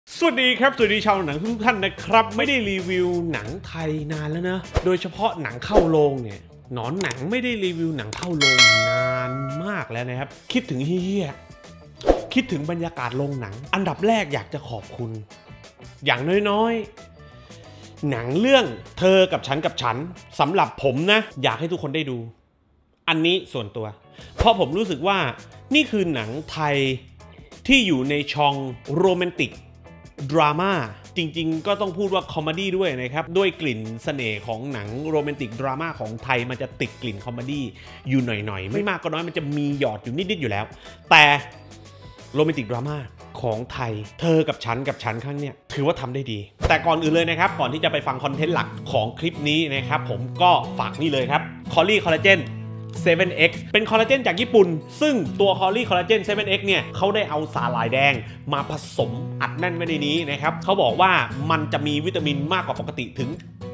สวัสดีครับสวัสดีชาวหนังทุกท่านนะครับไม่ได้รีวิวหนังไทยนานแล้วนะโดยเฉพาะหนังเข้าโรงเนี่ยหนอนหนังไม่ได้รีวิวหนังเข้าโรงนานมากแล้วนะครับคิดถึงเฮียคิดถึงบรรยากาศโรงหนังอันดับแรกอยากจะขอบคุณอย่างน้อยๆหนังเรื่องเธอกับฉันสำหรับผมนะอยากให้ทุกคนได้ดูอันนี้ส่วนตัวเพราะผมรู้สึกว่านี่คือหนังไทยที่อยู่ในช่องโรแมนติกดราม่าจริงๆก็ต้องพูดว่าคอมเมดี้ด้วยนะครับด้วยกลิ่นเสน่ห์ของหนังโรแมนติกดราม่าของไทยมันจะติดกลิ่นคอมเมดี้อยู่หน่อยๆไม่มากก็น้อยมันจะมีหยอดอยู่นิดๆอยู่แล้วแต่โรแมนติกดราม่าของไทยเธอกับฉันครั้งเนี้ยถือว่าทำได้ดีแต่ก่อนอื่นเลยนะครับก่อนที่จะไปฟังคอนเทนต์หลักของคลิปนี้นะครับผมก็ฝากนี่เลยครับคอลลี่คอลลาเจน7X เป็นคอลลาเจนจากญี่ปุ่นซึ่งตัวคอลลี่คอลลาเจน 7X เนี่ยเขาได้เอาสาหร่ายแดงมาผสมอัดแน่นไว้ในนี้นะครับเขาบอกว่ามันจะมีวิตามินมากกว่าปกติถึง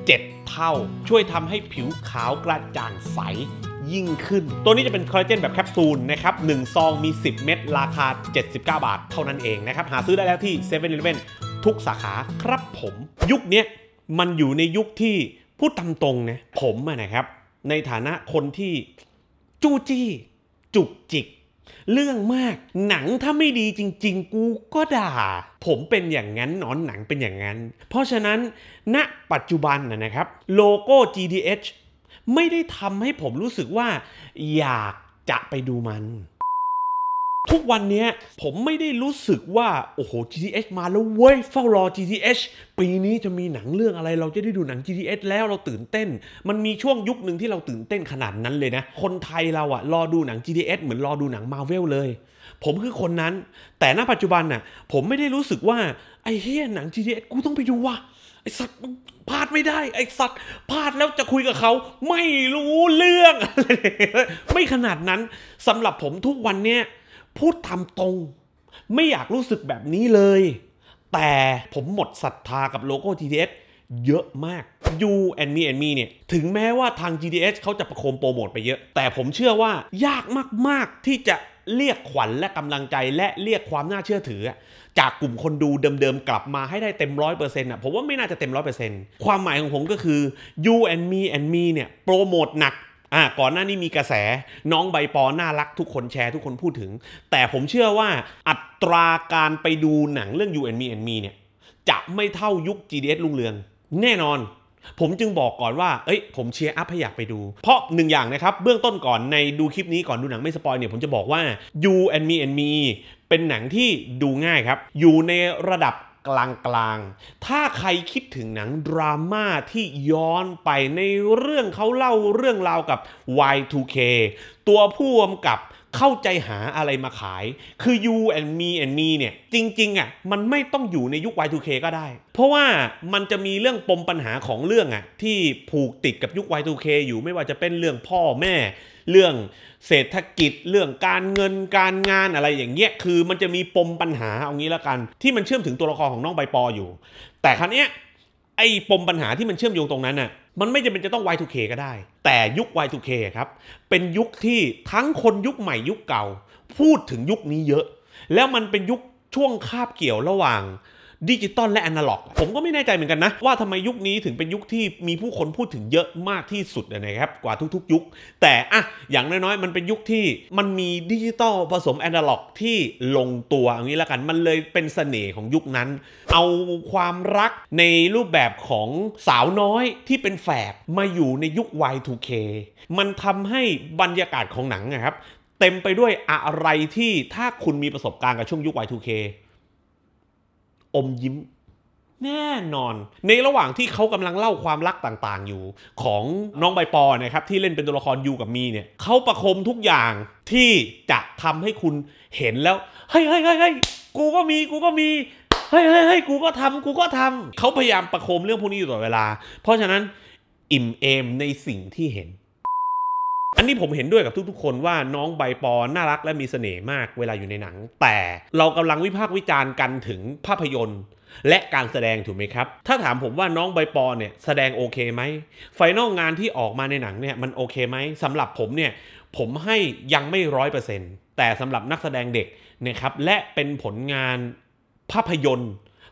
7 เท่าช่วยทำให้ผิวขาวกระจ่างใสยิ่งขึ้นตัวนี้จะเป็นคอลลาเจนแบบแคปซูลนะครับ1ซองมี10เม็ดราคา79 บาทเท่านั้นเองนะครับหาซื้อได้แล้วที่ 7-Eleven ทุกสาขาครับผมยุคนี้มันอยู่ในยุคที่พูดตามตรงนะผมนะครับในฐานะคนที่จู้จี้จุกจิกเรื่องมากหนังถ้าไม่ดีจริงๆกูก็ด่าผมเป็นอย่างนั้นหนอนหนังเป็นอย่างนั้นเพราะฉะนั้นณปัจจุบันนะครับโลโก้ GDH ไม่ได้ทำให้ผมรู้สึกว่าอยากจะไปดูมันทุกวันนี้ผมไม่ได้รู้สึกว่าโอ้โห GTH มาแล้วเว้ยเฝ้ารอ GTH ปีนี้จะมีหนังเรื่องอะไรเราจะได้ดูหนัง GTH แล้วเราตื่นเต้นมันมีช่วงยุคหนึ่งที่เราตื่นเต้นขนาดนั้นเลยนะคนไทยเราอะรอดูหนัง GTH เหมือนรอดูหนัง Marvel เลยผมคือคนนั้นแต่ณปัจจุบันน่ะผมไม่ได้รู้สึกว่าไอ้เหี้ยหนัง GTH กูต้องไปดูว่ะไอ้สัตว์พลาดไม่ได้ไอ้สัตว์พลาดแล้วจะคุยกับเขาไม่รู้เรื่องไม่ขนาดนั้นสำหรับผมทุกวันเนี้ยพูดตามตรงไม่อยากรู้สึกแบบนี้เลยแต่ผมหมดศรัทธากับโลโก้ GTH เยอะมาก You and Me เนี่ยถึงแม้ว่าทาง GTH เขาจะประโคมโปรโมทไปเยอะแต่ผมเชื่อว่ายากมากๆที่จะเรียกขวัญและกำลังใจและเรียกความน่าเชื่อถือจากกลุ่มคนดูเดิมๆกลับมาให้ได้เต็ม 100% ผมว่าไม่น่าจะเต็ม 100% ความหมายของผมก็คือ You and Me เนี่ยโปรโมทหนักก่อนหน้านี้มีกระแสน้องใบปอน่ารักทุกคนแชร์ทุกคนพูดถึงแต่ผมเชื่อว่าอัตราการไปดูหนังเรื่อง You and Me เนี่ยจะไม่เท่ายุค GDH รุ่งเรืองแน่นอนผมจึงบอกก่อนว่าผมเชียร์อัพให้อยากไปดูเพราะหนึ่งอย่างนะครับเบื้องต้นก่อนในดูคลิปนี้ก่อนดูหนังไม่สปอยเนี่ยผมจะบอกว่า You and Me เป็นหนังที่ดูง่ายครับอยู่ในระดับกลางถ้าใครคิดถึงหนังดราม่าที่ย้อนไปในเรื่องเขาเล่าเรื่องราวกับ Y2K ตัวผู้กำกับเข้าใจหาอะไรมาขายคือ You and Me เนี่ยจริงๆมันไม่ต้องอยู่ในยุค Y2K ก็ได้เพราะว่ามันจะมีเรื่องปมปัญหาของเรื่องที่ผูกติดกับยุค Y2K อยู่ไม่ว่าจะเป็นเรื่องพ่อแม่เรื่องเศรษฐกิจเรื่องการเงินการงานอะไรอย่างเงี้ยคือมันจะมีปมปัญหาเอางี้ละกันที่มันเชื่อมถึงตัวละครของน้องใบปออยู่แต่ครั้งนี้ไอ้ปมปัญหาที่มันเชื่อมโยงตรงนั้นมันไม่จำเป็นจะต้อง Y2K ก็ได้แต่ยุค Y2K ครับเป็นยุคที่ทั้งคนยุคใหม่ยุคเก่าพูดถึงยุคนี้เยอะแล้วมันเป็นยุคช่วงคาบเกี่ยวระหว่างดิจิตอลและอนาล็อกผมก็ไม่แน่ใจเหมือนกันนะว่าทำไมยุคนี้ถึงเป็นยุคที่มีผู้คนพูดถึงเยอะมากที่สุดนะครับกว่าทุกๆยุคแต่อย่างน้อยๆมันเป็นยุคที่มันมีดิจิตอลผสมอนาล็อกที่ลงตัวอย่างนี้แล้วกันมันเลยเป็นเสน่ห์ของยุคนั้นเอาความรักในรูปแบบของสาวน้อยที่เป็นแฝดมาอยู่ในยุค Y2K มันทำให้บรรยากาศของหนังนะครับเต็มไปด้วยอะไรที่ถ้าคุณมีประสบการณ์กับช่วงยุค Y2Kอมยิ้มแน่นอนในระหว่างที่เขากำลังเล่าความรักต่างๆอยู่ของน้องใบปอนะครับที่เล่นเป็นตัวละครยูกับมีเนี่ยเขาประคมทุกอย่างที่จะทำให้คุณเห็นแล้วเฮ้ยกูก็มีเฮ้ยกูก็ทำเขาพยายามประคมเรื่องพวกนี้อยู่ตลอดเวลาเพราะฉะนั้นอิ่มเอมในสิ่งที่เห็นอันนี้ผมเห็นด้วยกับทุกๆคนว่าน้องใบปอน่ารักและมีเสน่ห์มากเวลาอยู่ในหนังแต่เรากำลังวิพากษ์วิจารณ์กันถึงภาพยนตร์และการแสดงถูกไหมครับถ้าถามผมว่าน้องใบปอเนี่ยแสดงโอเคไหมไฟนอลงานที่ออกมาในหนังเนี่ยมันโอเคไหมสำหรับผมเนี่ยผมให้ยังไม่100%แต่สำหรับนักแสดงเด็กนะครับและเป็นผลงานภาพยนตร์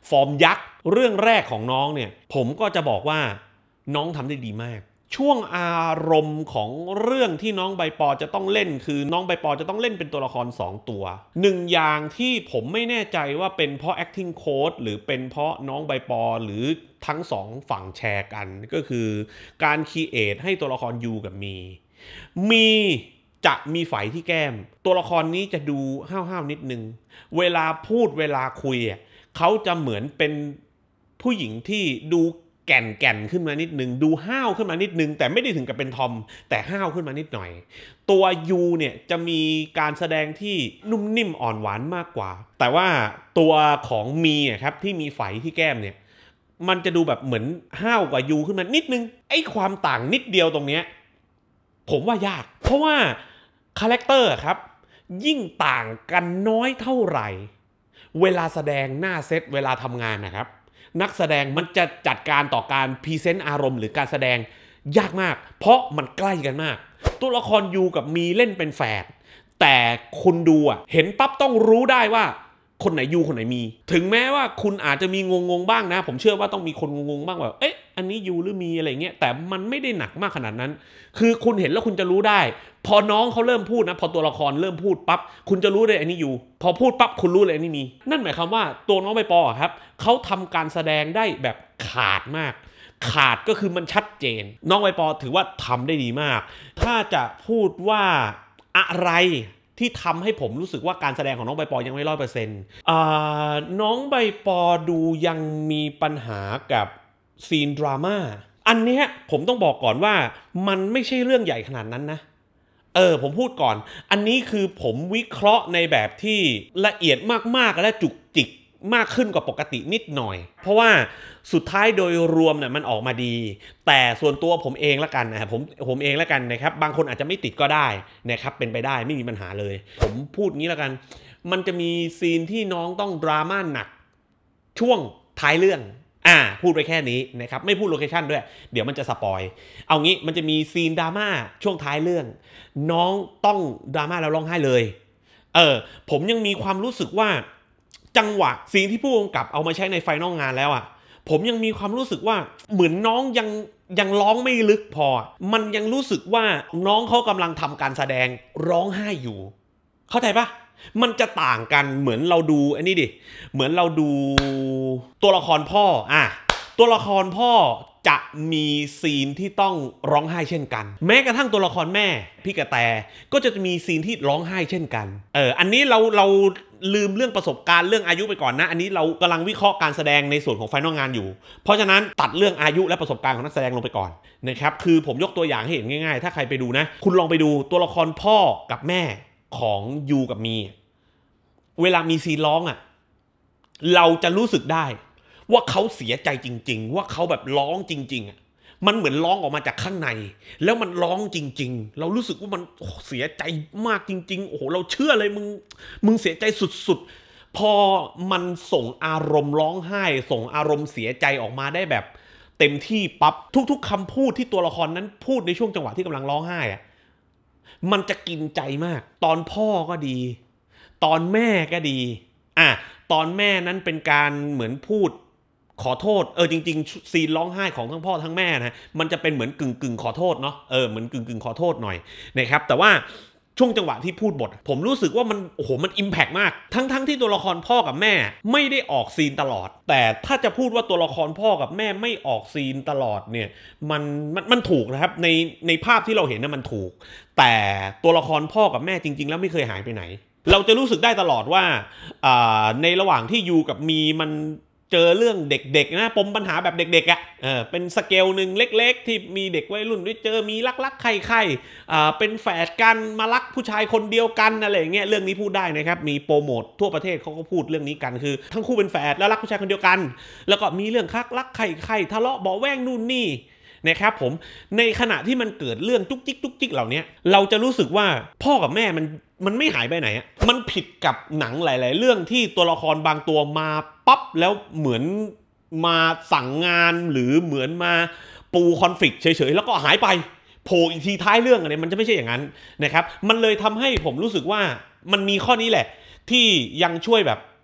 ฟอร์มยักษ์เรื่องแรกของน้องเนี่ยผมก็จะบอกว่าน้องทำได้ดีมากช่วงอารมณ์ของเรื่องที่น้องใบปอจะต้องเล่นคือน้องใบปอจะต้องเล่นเป็นตัวละคร2ตัว1อย่างที่ผมไม่แน่ใจว่าเป็นเพราะ acting coach หรือเป็นเพราะน้องใบปอหรือทั้ง2ฝั่งแชร์กันก็คือการครีเอทให้ตัวละครยูกับมีจะมีไฝที่แก้มตัวละครนี้จะดูห้าวๆนิดนึงเวลาพูดเวลาคุยเขาจะเหมือนเป็นผู้หญิงที่ดูแก่นขึ้นมานิดนึงดูห้าวขึ้นมานิดนึงแต่ไม่ได้ถึงกับเป็นทอมแต่ห้าวขึ้นมานิดหน่อยตัวยูเนี่ยจะมีการแสดงที่นุ่มนิ่มอ่อนหวานมากกว่าแต่ว่าตัวของมีครับที่มีไฝที่แก้มเนี่ยมันจะดูแบบเหมือนห้าวกว่ายูขึ้นมานิดนึงไอ้ความต่างนิดเดียวตรงเนี้ยผมว่ายากเพราะว่าคาแรคเตอร์ครับยิ่งต่างกันน้อยเท่าไหร่เวลาแสดงหน้าเซตเวลาทำงานนะครับนักแสดงมันจะจัดการต่อการพรีเซนต์อารมณ์หรือการแสดงยากมากเพราะมันใกล้กันมากตัวละครยูกับมีเล่นเป็นแฝดแต่คุณดูเห็นปั๊บต้องรู้ได้ว่าคนไหนยูคนไหนมีถึงแม้ว่าคุณอาจจะมีงงบ้างนะผมเชื่อว่าต้องมีคนงงบ้างแบบอันนี้ยูหรือมีอะไรเงี้ยแต่มันไม่ได้หนักมากขนาดนั้นคือคุณเห็นแล้วคุณจะรู้ได้พอน้องเขาเริ่มพูดนะพอตัวละครเริ่มพูดปั๊บคุณจะรู้เลยอันนี้ยูพอพูดปั๊บคุณรู้เลยอันนี้มีนั่นหมายความว่าตัวน้องใบปอครับเขาทำการแสดงได้แบบขาดมากขาดก็คือมันชัดเจนน้องใบปอถือว่าทำได้ดีมากถ้าจะพูดว่าอะไรที่ทำให้ผมรู้สึกว่าการแสดงของน้องใบปอยังไม่100%น้องใบปอดูยังมีปัญหากับซีนดราม่าอันนี้ผมต้องบอกก่อนว่ามันไม่ใช่เรื่องใหญ่ขนาดนั้นนะผมพูดก่อนอันนี้คือผมวิเคราะห์ในแบบที่ละเอียดมากๆและจุกจิกมากขึ้นกว่าปกตินิดหน่อยเพราะว่าสุดท้ายโดยรวมเนี่ยมันออกมาดีแต่ส่วนตัวผมเองละกันนะครับผมเองละกันนะครับบางคนอาจจะไม่ติดก็ได้นะครับเป็นไปได้ไม่มีปัญหาเลยผมพูดงี้ละกันมันจะมีซีนที่น้องต้องดราม่าหนักช่วงท้ายเรื่องพูดไปแค่นี้นะครับไม่พูดโลเคชั่นด้วยเดี๋ยวมันจะสปอยเอางี้มันจะมีซีนดราม่าช่วงท้ายเรื่องน้องต้องดราม่าแล้วร้องไห้เลยผมยังมีความรู้สึกว่าจังหวะซีนที่ผู้กำกับเอามาใช้ในไฟนอลงานแล้วผมยังมีความรู้สึกว่าเหมือนน้องยังร้องไม่ลึกพอมันยังรู้สึกว่าน้องเขากำลังทำการแสดงร้องไห้อยู่เข้าใจปะมันจะต่างกันเหมือนเราดูอันนี้ดิเหมือนเราดูตัวละครพ่อตัวละครพ่อจะมีซีนที่ต้องร้องไห้เช่นกันแม้กระทั่งตัวละครแม่พี่กระแตก็จะมีซีนที่ร้องไห้เช่นกันอันนี้เราลืมเรื่องประสบการณ์เรื่องอายุไปก่อนนะอันนี้เรากำลังวิเคราะห์การแสดงในส่วนของไฟนอลงานอยู่เพราะฉะนั้นตัดเรื่องอายุและประสบการณ์ของนักแสดงลงไปก่อนนะครับคือผมยกตัวอย่างให้เห็นง่ายๆถ้าใครไปดูนะคุณลองไปดูตัวละครพ่อกับแม่ของยูกับมีเวลามีซีนร้องเราจะรู้สึกได้ว่าเขาเสียใจจริงๆว่าเขาแบบร้องจริงๆมันเหมือนร้องออกมาจากข้างในแล้วมันร้องจริงๆเรารู้สึกว่ามันเสียใจมากจริงๆโอ้โหเราเชื่อเลยมึงเสียใจสุดๆพอมันส่งอารมณ์ร้องไห้ส่งอารมณ์เสียใจออกมาได้แบบเต็มที่ปั๊บทุกๆคำพูดที่ตัวละครนั้นพูดในช่วงจังหวะที่กำลังร้องไห้มันจะกินใจมากตอนพ่อก็ดีตอนแม่ก็ดีตอนแม่นั้นเป็นการเหมือนพูดขอโทษจริงๆซีนร้องไห้ของทั้งพ่อทั้งแม่นะมันจะเป็นเหมือนกึ่งขอโทษเนาะเหมือนกึ่งขอโทษหน่อยนะครับแต่ว่าช่วงจังหวะที่พูดบทผมรู้สึกว่ามันโอ้โหมันอิมแพกมากทั้งที่ตัวละครพ่อกับแม่ไม่ได้ออกซีนตลอดแต่ถ้าจะพูดว่าตัวละครพ่อกับแม่ไม่ออกซีนตลอดเนี่ยมันถูกนะครับในภาพที่เราเห็นนะมันถูกแต่ตัวละครพ่อกับแม่จริงๆแล้วไม่เคยหายไปไหนเราจะรู้สึกได้ตลอดว่าในระหว่างที่ยูกับมีมันเจอเรื่องเด็กๆนะปมปัญหาแบบเด็กๆเป็นสเกลหนึ่งเล็กๆที่มีเด็กวัยรุ่นด้วยเจอมีรักๆใครเป็นแฝดกันมารักผู้ชายคนเดียวกันอะไรอย่างเงี้ยเรื่องนี้พูดได้นะครับมีโปรโมททั่วประเทศเขาก็พูดเรื่องนี้กันคือทั้งคู่เป็นแฝดแล้วรักผู้ชายคนเดียวกันแล้วก็มีเรื่องรักใครทะเลาะเบาแว้งนู่นนี่นะครับผมในขณะที่มันเกิดเรื่องจุกจิกเหล่านี้เราจะรู้สึกว่าพ่อกับแม่มันไม่หายไปไหนมันผิดกับหนังหลายๆเรื่องที่ตัวละครบางตัวมาปั๊บแล้วเหมือนมาสั่งงานหรือเหมือนมาปูคอนฟลิกต์เฉยๆแล้วก็หายไปโผล่อีกทีท้ายเรื่องอะไรมันจะไม่ใช่อย่างนั้นนะครับมันเลยทำให้ผมรู้สึกว่ามันมีข้อนี้แหละที่ยังช่วยแบบ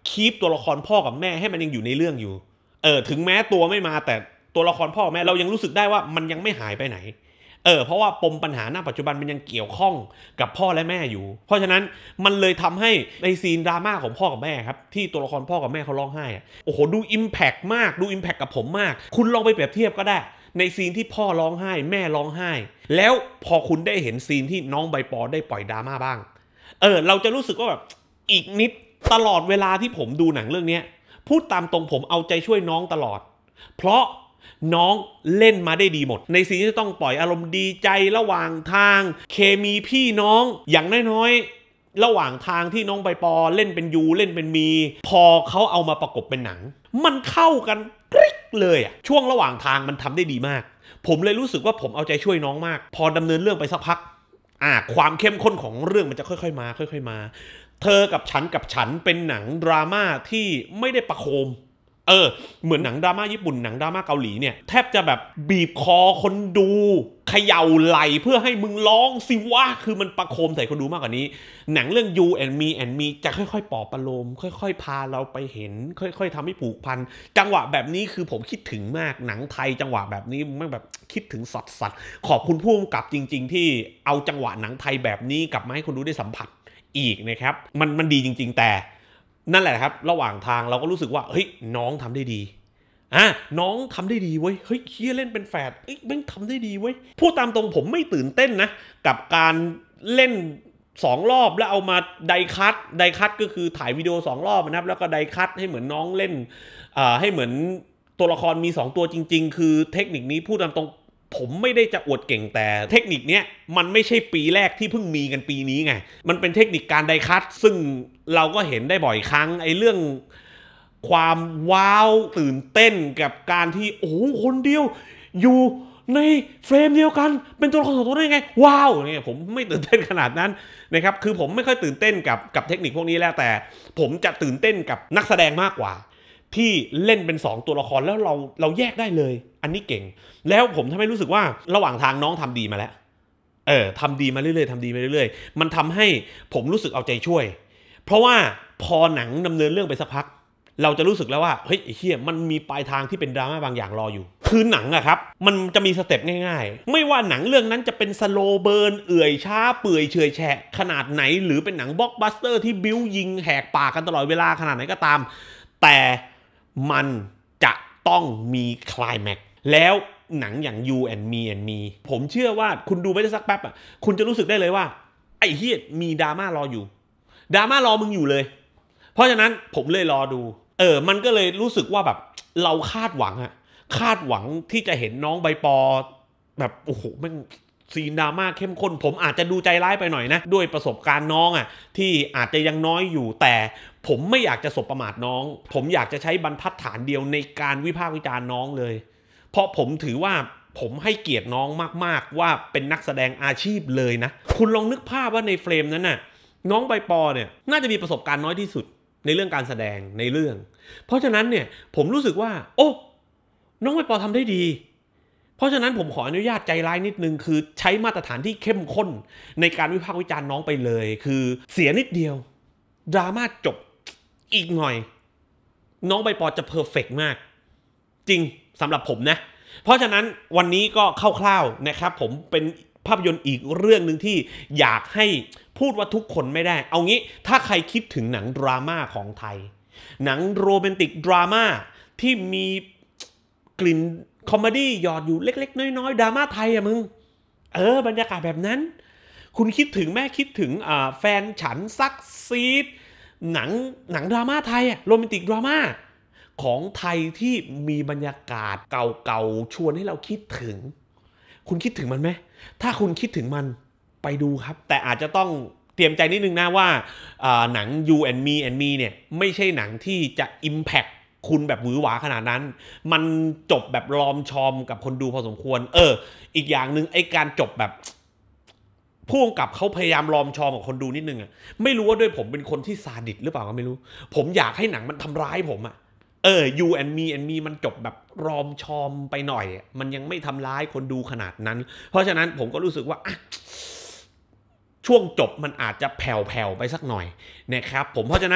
คีปตัวละครพ่อกับแม่ให้มันยังอยู่ในเรื่องอยู่ถึงแม้ตัวไม่มาแต่ตัวละครพ่อแม่เรายังรู้สึกได้ว่ามันยังไม่หายไปไหนเพราะว่าปมปัญหาณปัจจุบันมันยังเกี่ยวข้องกับพ่อและแม่อยู่เพราะฉะนั้นมันเลยทำให้ในซีนดราม่าของพ่อกับแม่ครับที่ตัวละครพ่อกับแม่เขาร้องไห้โอ้โหดูอิมแพกมากดูอิมแพกกับผมมากคุณลองไปเปรียบเทียบก็ได้ในซีนที่พ่อร้องไห้แม่ร้องไห้แล้วพอคุณได้เห็นซีนที่น้องใบปอได้ปล่อยดราม่าบ้างเราจะรู้สึกว่าแบบอีกนิดตลอดเวลาที่ผมดูหนังเรื่องนี้พูดตามตรงผมเอาใจช่วยน้องตลอดเพราะน้องเล่นมาได้ดีหมดในซีนที่ต้องปล่อยอารมณ์ดีใจระหว่างทางเคมีพี่น้องอย่างน้อยๆระหว่างทางที่น้องใบปอเล่นเป็นยูเล่นเป็นมีพอเขาเอามาประกบเป็นหนังมันเข้ากันกริ๊กเลยช่วงระหว่างทางมันทำได้ดีมากผมเลยรู้สึกว่าผมเอาใจช่วยน้องมากพอดำเนินเรื่องไปสักพักความเข้มข้นของเรื่องมันจะค่อยๆมาเธอกับฉันเป็นหนังดราม่าที่ไม่ได้ประโคมเหมือนหนังดราม่าญี่ปุ่นหนังดราม่าเกาหลีเนี่ยแทบจะแบบบีบคอคนดูเขย่าไหลเพื่อให้มึงร้องสิวะคือมันประโคมใส่คนดูมากกว่านี้หนังเรื่อง You and Me จะค่อยๆปลอบประโลมค่อยๆพาเราไปเห็นค่อยๆทำให้ผูกพันจังหวะแบบนี้คือผมคิดถึงมากหนังไทยจังหวะแบบนี้ไม่แบบคิดถึงสัตว์ขอบคุณผู้กำกับจริงๆที่เอาจังหวะหนังไทยแบบนี้กลับมาให้คนดูได้สัมผัสอีกนะครับมันดีจริงๆแต่นั่นแหละครับระหว่างทางเราก็รู้สึกว่าเฮ้ยน้องทำได้ดีน้องทำได้ดีเว้ยเฮ้ยเฮียเล่นเป็นแฝดแม่งทำได้ดีเว้ยพูดตามตรงผมไม่ตื่นเต้นนะกับการเล่น2 รอบแล้วเอามาไดคัตก็คือถ่ายวิดีโอ2 รอบนะครับแล้วก็ไดคัตให้เหมือนน้องเล่นให้เหมือนตัวละครมี2 ตัวจริงๆคือเทคนิคนี้พูดตามตรงผมไม่ได้จะอวดเก่งแต่เทคนิคเนี้ยมันไม่ใช่ปีแรกที่เพิ่งมีกันปีนี้ไงมันเป็นเทคนิคการไดคัตซึ่งเราก็เห็นได้บ่อยครั้งไอ้เรื่องความว้าวตื่นเต้นกับการที่โอ้คนเดียวอยู่ในเฟรมเดียวกันเป็นตัวละคร2 ตัวได้ไงว้าวเนี่ยผมไม่ตื่นเต้นขนาดนั้นนะครับคือผมไม่ค่อยตื่นเต้นกับเทคนิคพวกนี้แล้วแต่ผมจะตื่นเต้นกับนักแสดงมากกว่าที่เล่นเป็น2 ตัวละครแล้วเราแยกได้เลยอันนี้เก่งแล้วผมทำให้รู้สึกว่าระหว่างทางน้องทำดีมาแล้วทำดีมาเรื่อยๆมันทำให้ผมรู้สึกเอาใจช่วยเพราะว่าพอหนังดำเนินเรื่องไปสักพักเราจะรู้สึกแล้วว่าเฮ้ยไอ้เหี้ยมันมีปลายทางที่เป็นดราม่าบางอย่างรออยู่คือหนังครับมันจะมีสเต็ปง่ายๆไม่ว่าหนังเรื่องนั้นจะเป็นสโลเบิร์นเอื่อยช้าเปื่อยเฉยแฉะขนาดไหนหรือเป็นหนังบล็อกบัสเตอร์ที่บิ้วยิงแหกปากกันตลอดเวลาขนาดไหนก็ตามแต่มันจะต้องมีไคลแม็กซ์แล้วหนังอย่าง You and Me ผมเชื่อว่าคุณดูไปได้สักแป๊บคุณจะรู้สึกได้เลยว่าไอ้เหี้ยมีดราม่ารออยู่ดราม่ารอมึงอยู่เลยเพราะฉะนั้นผมเลยรอดูมันก็เลยรู้สึกว่าแบบเราคาดหวังที่จะเห็นน้องใบปอแบบโอ้โหมันซีนดราม่าเข้มข้นผมอาจจะดูใจร้ายไปหน่อยนะด้วยประสบการณ์น้องที่อาจจะยังน้อยอยู่แต่ผมไม่อยากจะสบประมาทน้องผมอยากจะใช้บรรทัดฐานเดียวในการวิพากษ์วิจารณ์น้องเลยเพราะผมถือว่าผมให้เกียรติน้องมากๆว่าเป็นนักแสดงอาชีพเลยนะคุณลองนึกภาพว่าในเฟรมนั้นน่ะน้องใบปอเนี่ยน่าจะมีประสบการณ์น้อยที่สุดในเรื่องการแสดงในเรื่องเพราะฉะนั้นเนี่ยผมรู้สึกว่าโอ้น้องใบปอทำได้ดีเพราะฉะนั้นผมขออนุญาตใจร้ายนิดนึงคือใช้มาตรฐานที่เข้มข้นในการวิพากษ์วิจารณ์น้องไปเลยคือเสียนิดเดียวดราม่าจบอีกหน่อยน้องใบปอจะเพอร์เฟกต์มากจริงสำหรับผมนะเพราะฉะนั้นวันนี้ก็คร่าวๆนะครับผมเป็นภาพยนตร์อีกเรื่องหนึ่งที่อยากให้พูดว่าทุกคนไม่ได้เอางี้ถ้าใครคิดถึงหนังดราม่าของไทยหนังโรแมนติกดราม่าที่มีกลิ่นคอมเมดี้หยอดอยู่เล็กๆน้อยๆดราม่าไทยมึงบรรยากาศแบบนั้นคุณคิดถึงแม่คิดถึงแฟนฉันซักซีดหนังดราม่าไทยโรแมนติกดราม่าของไทยที่มีบรรยากาศเก่าๆชวนให้เราคิดถึงคุณคิดถึงมันไหมถ้าคุณคิดถึงมันไปดูครับแต่อาจจะต้องเตรียมใจนิดนึงนะว่าหนัง You and Me เนี่ยไม่ใช่หนังที่จะ impact คุณแบบหวือหวาขนาดนั้นมันจบแบบลอมชอมกับคนดูพอสมควรอีกอย่างหนึ่งไอ้การจบแบบผู้กำกับเขาพยายามลอมชอมกับคนดูนิดนึงไม่รู้ว่าด้วยผมเป็นคนที่ซาดิสหรือเปล่าก็ไม่รู้ผมอยากให้หนังมันทำร้ายผมYou and Me มันจบแบบรอมชอมไปหน่อยมันยังไม่ทำร้ายคนดูขนาดนั้นเพราะฉะนั้นผมก็รู้สึกว่าช่วงจบมันอาจจะแผ่วๆไปสักหน่อยนะครับผมเพราะฉะนั้น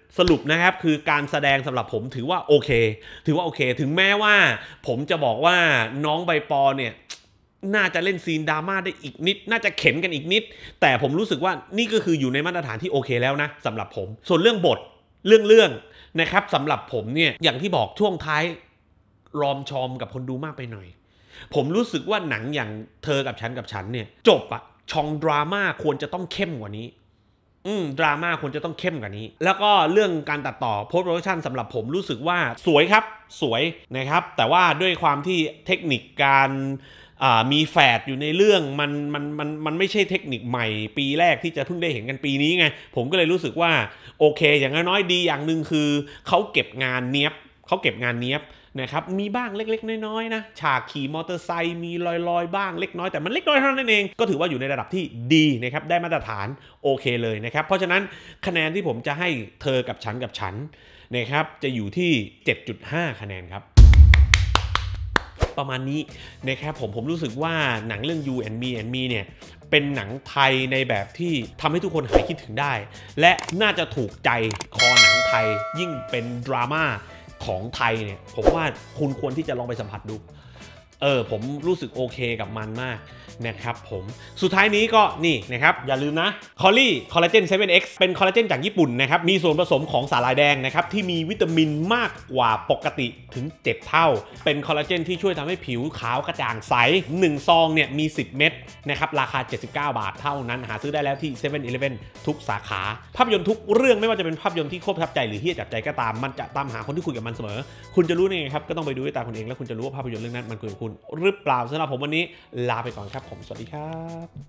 สรุปนะครับคือการแสดงสำหรับผมถือว่าโอเคถึงแม้ว่าผมจะบอกว่าน้องใบปอเนี่ยน่าจะเล่นซีนดราม่าได้อีกนิดน่าจะเข็นกันอีกนิดแต่ผมรู้สึกว่านี่ก็คืออยู่ในมาตรฐานที่โอเคแล้วนะสำหรับผมส่วนเรื่องบทเรื่องนะครับสำหรับผมเนี่ยอย่างที่บอกช่วงท้ายรอมชอมกับคนดูมากไปหน่อยผมรู้สึกว่าหนังอย่างเธอกับฉันเนี่ยจบอะช่องดราม่าควรจะต้องเข้มกว่านี้ดราม่าควรจะต้องเข้มกว่านี้แล้วก็เรื่องการตัดต่อโพสต์โปรดักชันสำหรับผมรู้สึกว่าสวยครับสวยนะครับแต่ว่าด้วยความที่เทคนิคการมีแฝดอยู่ในเรื่องมันไม่ใช่เทคนิคใหม่ปีแรกที่จะเพิ่งได้เห็นกันปีนี้ไงผมก็เลยรู้สึกว่าโอเคอย่างน้อยดีอย่างหนึ่งคือเขาเก็บงานเนี้ยบนะครับมีบ้างเล็กๆน้อยๆนะฉากขี่มอเตอร์ไซค์มีลอยๆบ้างเล็กน้อยแต่มันเล็กน้อยเท่านั้นเองก็ถือว่าอยู่ในระดับที่ดีนะครับได้มาตรฐานโอเคเลยนะครับเพราะฉะนั้นคะแนนที่ผมจะให้เธอกับฉันนะครับจะอยู่ที่ 7.5 คะแนนครับประมาณนี้นะครับผมรู้สึกว่าหนังเรื่อง You and Me เนี่ยเป็นหนังไทยในแบบที่ทำให้ทุกคนหายคิดถึงได้และน่าจะถูกใจคอหนังไทยยิ่งเป็นดราม่าของไทยเนี่ยผมว่าคุณควรที่จะลองไปสัมผัสดูผมรู้สึกโอเคกับมันมากนะครับผมสุดท้ายนี้ก็นี่นะครับอย่าลืมนะคอลลี่คอลลาเจน 7X เป็นคอลลาเจนจากญี่ปุ่นนะครับมีส่วนผสมของสาหร่ายแดงนะครับที่มีวิตามินมากกว่าปกติถึง7เท่าเป็นคอลลาเจนที่ช่วยทำให้ผิวขาวกระจ่างใส1ซองเนี่ยมี10เม็ดนะครับราคา79 บาทเท่านั้นหาซื้อได้แล้วที่ 7-Eleven ทุกสาขาภาพยนตร์ทุกเรื่องไม่ว่าจะเป็นภาพยนตร์ที่โคตรประทับใจหรือที่จับใจก็ตามมันจะตามหาคนที่คุยกับมันเสมอคุณจะรู้ได้ไงครับก็ต้องไปดูด้วยตาคุณเองแล้วคุณจะรู้ว่าภาพยนตร์เรื่องนั้นมันคุยกับคุณหรือเปล่าสำหรับผมวันนี้ลาไปก่อนครับผมสวัสดีครับ